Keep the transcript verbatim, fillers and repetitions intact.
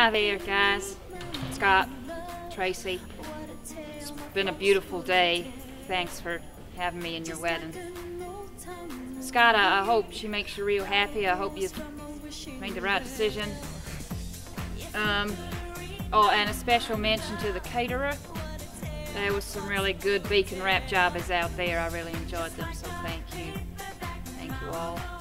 Hi there, guys. Scott, Tracy. It's been a beautiful day. Thanks for having me in your wedding. Scott, I, I hope she makes you real happy. I hope you made the right decision. Um, oh, and a special mention to the caterer. There was some really good beacon wrap jobbers out there. I really enjoyed them, so thank you. Thank you all.